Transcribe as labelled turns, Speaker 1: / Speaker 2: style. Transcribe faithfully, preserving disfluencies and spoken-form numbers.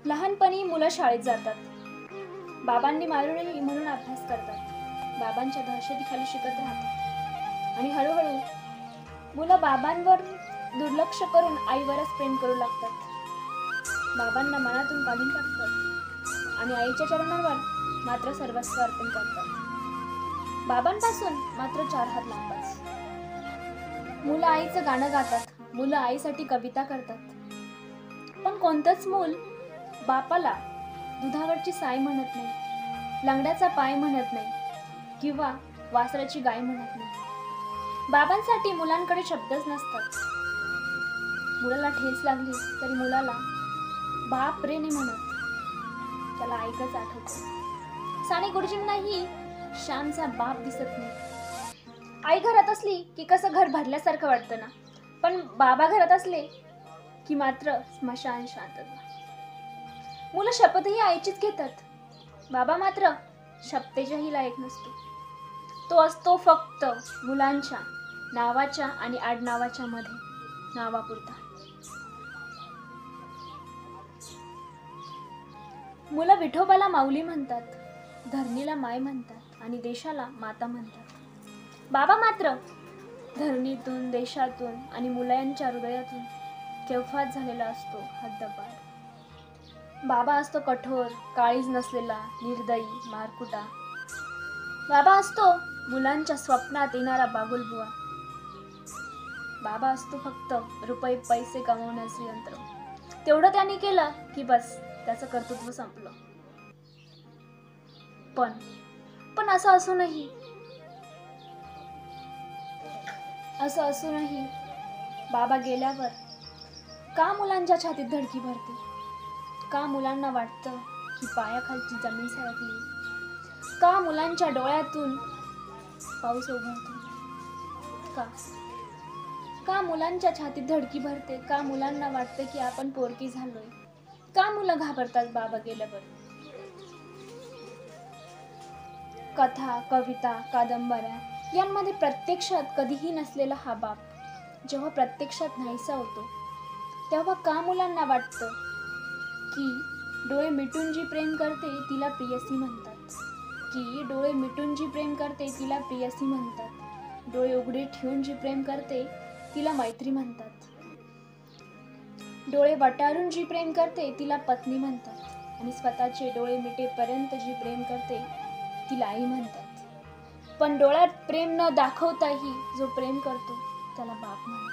Speaker 1: लहानपणी मुलं शाळेत जातात. बाबांनी मारू नये म्हणून अभ्यास करतात. बाबांच्या दहशतीखाली शिकत राहतात आणि हळूहळू मुलं बाबांवर दुर्लक्ष करून आईवरच प्रेम करू लागतात. बाबांना मनातून काढून टाकतात आणि आईच्या चरणांवर मात्र सर्वस्व अर्पण करतात. बाबांपासून मात्र चार हात लांबच. मुलं आईचं गाणं गातात, मुलं आईसाठी कविता करतात. पण कोणतंच मूल बापाला दुधावरची साय म्हणत नाही, लंगड्याचा पाय म्हणत नाही किंवा वासराची गाय म्हणत नाही. बाबांसाठी मुलांकडे शब्दच नसतात. मुलाला ठेच लागली तरी मुलाला बाप रे नाही म्हणत, त्याला ऐकच आठवतं. साने गुरुजींनाही श्यामचा बाप दिसत नाही. आई घरात असली की कसं घर भरल्यासारखं वाटतं ना, पण बाबा घरात असले की मात्र स्मशान शांतता. मुलं शपथही आईचीच घेतात. बाबा मात्र शपथेच्याही लायक नसतो. तो असतो फक्त मुलांच्या नावाच्या आणि आडनावाच्या मध्ये, नावापुरता. मुलं विठोबाला माऊली म्हणतात, धरणीला माय म्हणतात आणि देशाला माता म्हणतात. बाबा मात्र धरणीतून, देशातून आणि मुलांच्या हृदयातून केवफात झालेला असतो हद्दपार. बाबा असतो कठोर, काळीज नसलेला, निर्दयी, मारकुटा. बाबा असतो मुलांच्या स्वप्नात येणारा बागुलबुवा. बाबा असतो फक्त रुपये पैसे कमवण्याचे यंत्र. तेवढं त्यांनी केलं की बस, त्याचं कर्तृत्व संपलं. पण पण असं असूनही असं असूनही बाबा गेल्यावर का मुलांच्या छातीत धडकी भरते? का मुलांना वाटतं की पायाखालची जमीन सरकली? का मुलांच्या डोळ्यातून पाऊस उघडतो? का का मुलांच्या छातीत धडकी भरते? का मुलांना वाटतं की आपण पोरकी झालोय? का मुलं घाबरतात बाबा गेल्यावर? कथा, कविता, कादंबऱ्या यांमध्ये प्रत्यक्षात कधीही नसलेला हा बाप जेव्हा प्रत्यक्षात नाहीसा होतो, तेव्हा का मुलांना वाटतं की डोळे मिटून जी प्रेम करते तिला प्रियसी म्हणतात, की डोळे मिटून जी प्रेम करते तिला प्रियसी म्हणतात, डोळे उघडे ठेवून जी प्रेम करते तिला मैत्री म्हणतात, डोळे वटारून जी प्रेम करते तिला पत्नी म्हणतात आणि स्वतःचे डोळे मिटेपर्यंत जी प्रेम करते तिला आई म्हणतात. पण डोळ्यात प्रेम न दाखवताही जो प्रेम करतो त्याला बाप म्हणतात.